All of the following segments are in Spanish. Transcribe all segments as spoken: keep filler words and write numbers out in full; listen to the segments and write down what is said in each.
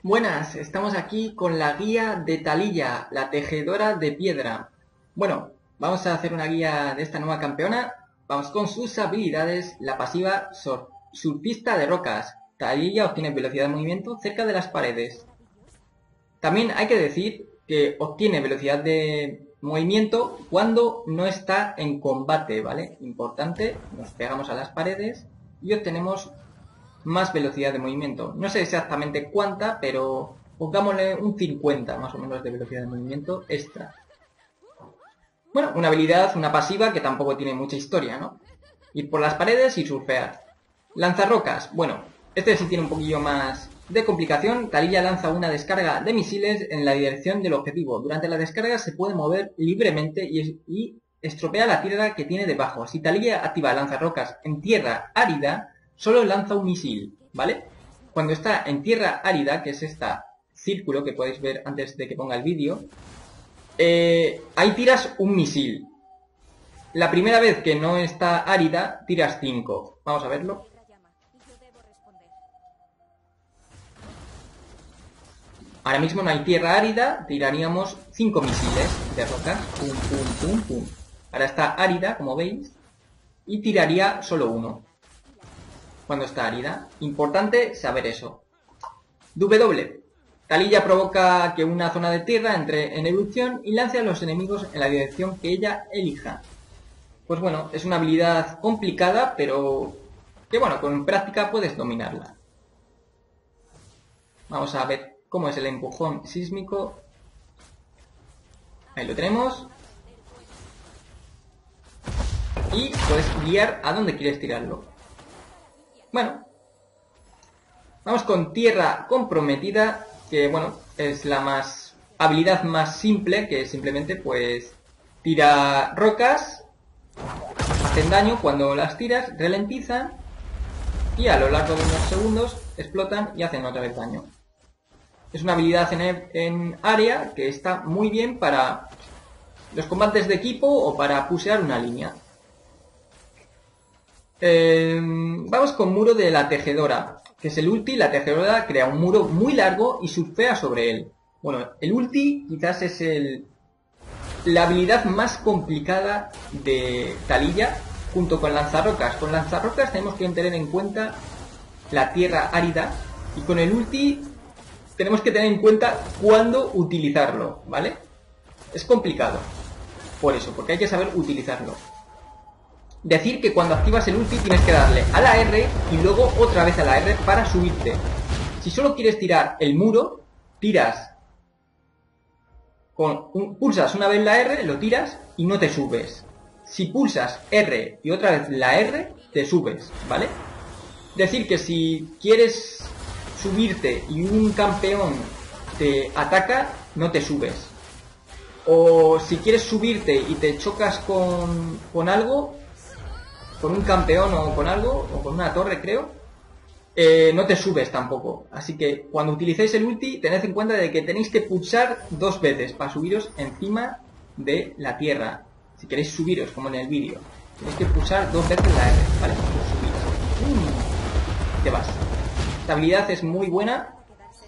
Buenas, estamos aquí con la guía de Taliyah, la tejedora de piedra. Bueno, vamos a hacer una guía de esta nueva campeona. Vamos con sus habilidades. La pasiva sur surfista de rocas. Taliyah obtiene velocidad de movimiento cerca de las paredes. También hay que decir que obtiene velocidad de movimiento cuando no está en combate, ¿vale? Importante, nos pegamos a las paredes y obtenemos más velocidad de movimiento. No sé exactamente cuánta, pero pongámosle un cincuenta más o menos de velocidad de movimiento extra. Bueno, una habilidad, una pasiva que tampoco tiene mucha historia, ¿no? Ir por las paredes y surfear. Lanzarrocas. Bueno, este sí tiene un poquillo más de complicación. Taliyah lanza una descarga de misiles en la dirección del objetivo. Durante la descarga se puede mover libremente y, y estropea la tierra que tiene debajo. Si Taliyah activa lanzarrocas en tierra árida, solo lanza un misil, ¿vale? Cuando está en tierra árida, que es este círculo que podéis ver antes de que ponga el vídeo, eh, ahí tiras un misil. La primera vez que no está árida, tiras cinco. Vamos a verlo. Ahora mismo no hay tierra árida, tiraríamos cinco misiles de rocas. Pum, pum, pum, pum. Ahora está árida, como veis, y tiraría solo uno cuando está árida. Importante saber eso. W. Taliyah provoca que una zona de tierra entre en erupción y lance a los enemigos en la dirección que ella elija. Pues bueno, es una habilidad complicada, pero que bueno, con práctica puedes dominarla. Vamos a ver cómo es el empujón sísmico. Ahí lo tenemos. Y puedes guiar a donde quieres tirarlo. Bueno, vamos con tierra comprometida, que bueno, es la más habilidad más simple, que simplemente pues tira rocas, hacen daño cuando las tiras, ralentizan y a lo largo de unos segundos explotan y hacen otra vez daño. Es una habilidad en, en área que está muy bien para los combates de equipo o para pusear una línea. Eh, vamos con muro de la tejedora, que es el ulti. La tejedora crea un muro muy largo y surfea sobre él. Bueno, el ulti quizás es el, la habilidad más complicada de Taliyah, junto con lanzarrocas. Con lanzarrocas tenemos que tener en cuenta la tierra árida, y con el ulti tenemos que tener en cuenta cuándo utilizarlo, ¿vale? Es complicado, por eso, porque hay que saber utilizarlo. Decir que cuando activas el ulti tienes que darle a la R y luego otra vez a la R para subirte. Si solo quieres tirar el muro, tiras con un, pulsas una vez la R, lo tiras y no te subes. Si pulsas R y otra vez la R, te subes, ¿vale? Decir que si quieres subirte y un campeón te ataca, no te subes. O si quieres subirte y te chocas con, con algo, con un campeón o con algo, o con una torre creo, eh, no te subes tampoco. Así que cuando utilicéis el ulti, tened en cuenta de que tenéis que pulsar dos veces para subiros encima de la tierra. Si queréis subiros, como en el vídeo, tenéis que pulsar dos veces la R, ¿vale? Subir. ¡Um! Te vas. Esta habilidad es muy buena.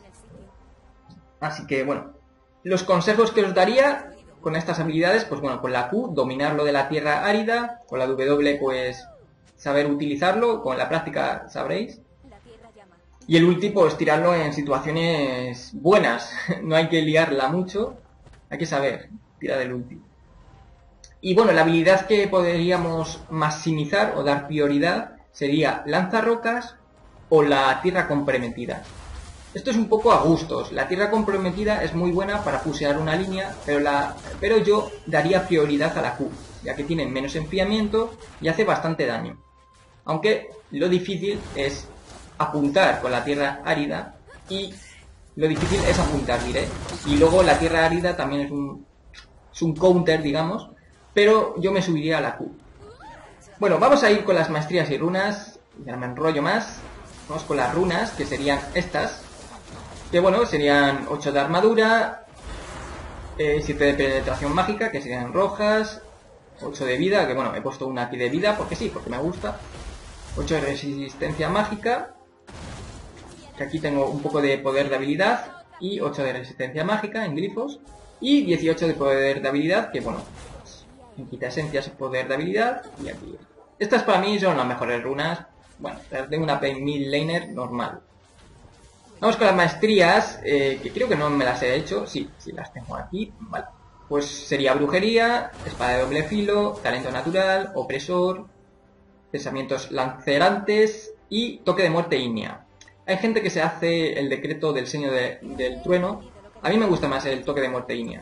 Así que bueno, los consejos que os daría con estas habilidades, pues bueno, con la Q, dominar lo de la tierra árida, con la W, pues saber utilizarlo, con la práctica sabréis. Y el ulti, pues tirarlo en situaciones buenas, no hay que liarla mucho, hay que saber tirar el ulti. Y bueno, la habilidad que podríamos maximizar o dar prioridad sería lanzarrocas o la tierra comprometida. Esto es un poco a gustos. La tierra comprometida es muy buena para pusear una línea, pero, la, pero yo daría prioridad a la Q, ya que tiene menos enfriamiento y hace bastante daño. Aunque lo difícil es apuntar con la tierra árida, y lo difícil es apuntar, diré. Y luego la tierra árida también es un, es un counter, digamos, pero yo me subiría a la Q. Bueno, vamos a ir con las maestrías y runas, ya me enrollo más. Vamos con las runas, que serían estas. Que bueno, serían ocho de armadura, eh, siete de penetración mágica, que serían rojas, ocho de vida, que bueno, he puesto una aquí de vida porque sí, porque me gusta, ocho de resistencia mágica, que aquí tengo un poco de poder de habilidad y ocho de resistencia mágica en glifos y dieciocho de poder de habilidad, que bueno, pues, en quita esencias poder de habilidad y aquí. Estas para mí son las mejores runas, bueno, las de una mid laner normal. Vamos con las maestrías, eh, que creo que no me las he hecho, sí, sí las tengo aquí, vale. Pues sería brujería, espada de doble filo, talento natural, opresor, pensamientos lancerantes y toque de muerte ígnea. Hay gente que se hace el decreto del sello de, del trueno. A mí me gusta más el toque de muerte ígnea.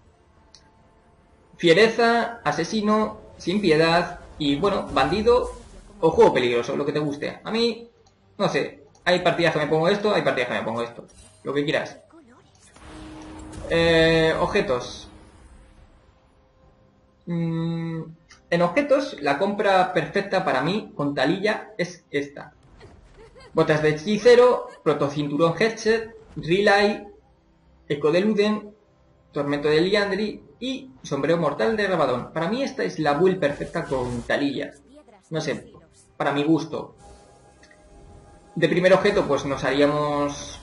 Fiereza, asesino, sin piedad y, bueno, bandido o juego peligroso, lo que te guste. A mí, no sé, hay partidas que me pongo esto, hay partidas que me pongo esto. Lo que quieras. Eh, objetos. Mm, en objetos, la compra perfecta para mí con Taliyah es esta. Botas de hechicero, protocinturón headset, relay, eco de Luden, tormento de Liandry y sombrero mortal de Rabadón. Para mí esta es la build perfecta con Taliyah. No sé, para mi gusto. De primer objeto pues nos haríamos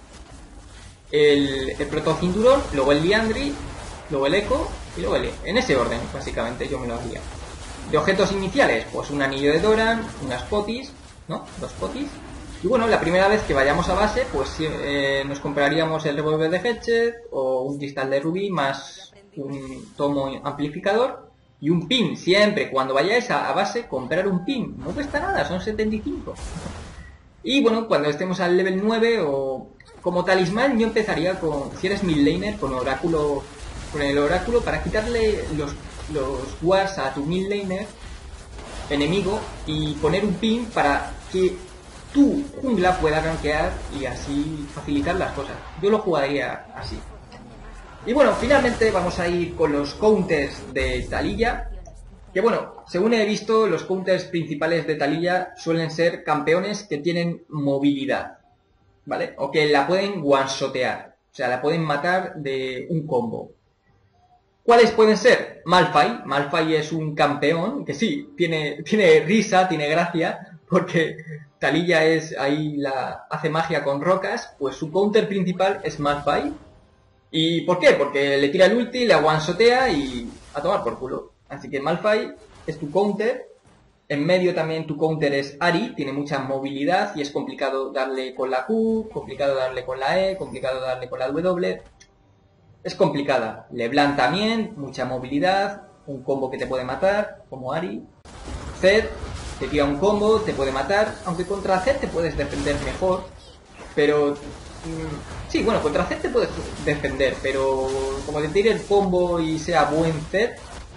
el, el protocinturón, luego el Liandry, luego el eco y luego el E. En ese orden, básicamente, yo me lo haría. De objetos iniciales, pues un anillo de Doran, unas potis, ¿no? Dos potis. Y bueno, la primera vez que vayamos a base, pues eh, nos compraríamos el revólver de Headset o un cristal de rubí más un tomo amplificador y un pin. Siempre, cuando vayáis a, a base, comprar un pin. No cuesta nada, son setenta y cinco. Y bueno, cuando estemos al level nueve o como talismán, yo empezaría con, si eres midlaner, con oráculo, con el oráculo para quitarle los, los wards a tu midlaner enemigo y poner un pin para que tu jungla pueda gankear y así facilitar las cosas. Yo lo jugaría así. Y bueno, finalmente vamos a ir con los counters de Taliyah. Que bueno, según he visto, los counters principales de Taliyah suelen ser campeones que tienen movilidad, ¿vale? O que la pueden one-shotear, o sea, la pueden matar de un combo. ¿Cuáles pueden ser? Malphite. Malphite es un campeón que sí, tiene, tiene risa, tiene gracia, porque Taliyah es ahí la hace magia con rocas, pues su counter principal es Malphite. ¿Y por qué? Porque le tira el ulti, la one-shotea y a tomar por culo. Así que Malphite es tu counter. En medio también tu counter es Ahri, tiene mucha movilidad y es complicado darle con la Q, complicado darle con la E, complicado darle con la W. Es complicada. LeBlanc también, mucha movilidad, un combo que te puede matar, como Ahri. Zed, te tira un combo, te puede matar, aunque contra Zed te puedes defender mejor, pero... Mmm, sí, bueno, contra Zed te puedes defender, pero como te tire el combo y sea buen Zed,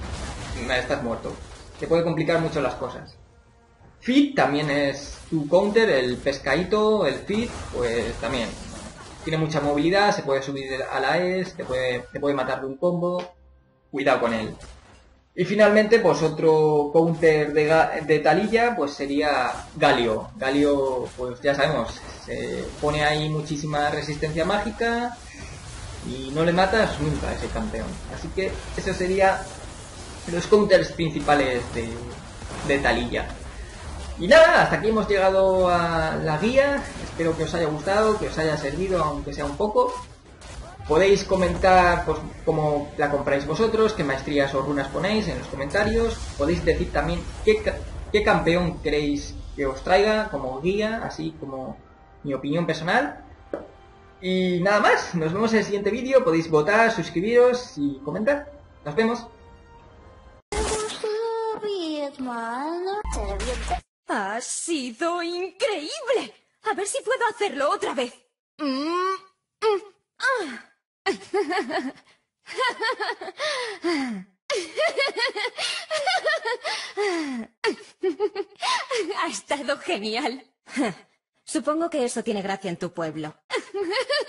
estás muerto. Te puede complicar mucho las cosas. Fit también es tu counter, el pescadito, el Fit, pues también. Tiene mucha movilidad, se puede subir a la E S, te puede, te puede matar de un combo. Cuidado con él. Y finalmente, pues otro counter de, de Taliyah, pues sería Galio. Galio, pues ya sabemos, se pone ahí muchísima resistencia mágica y no le matas nunca a ese campeón. Así que eso sería los counters principales de, de Taliyah. Y nada, hasta aquí hemos llegado a la guía. Espero que os haya gustado, que os haya servido, aunque sea un poco. Podéis comentar pues, cómo la compráis vosotros, qué maestrías o runas ponéis en los comentarios. Podéis decir también qué, qué campeón queréis que os traiga como guía, así como mi opinión personal. Y nada más, nos vemos en el siguiente vídeo. Podéis votar, suscribiros y comentar. Nos vemos. Ha sido increíble. A ver si puedo hacerlo otra vez. Mm, mm, ah. Ha estado genial. Supongo que eso tiene gracia en tu pueblo.